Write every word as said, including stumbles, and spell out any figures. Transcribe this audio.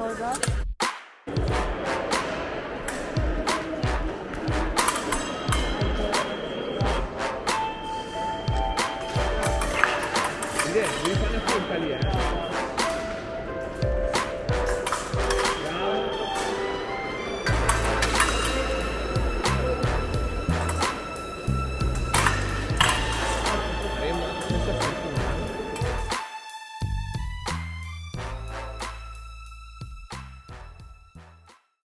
cosa. Devi fare una colpa lì, eh. Bravo. Faremo questa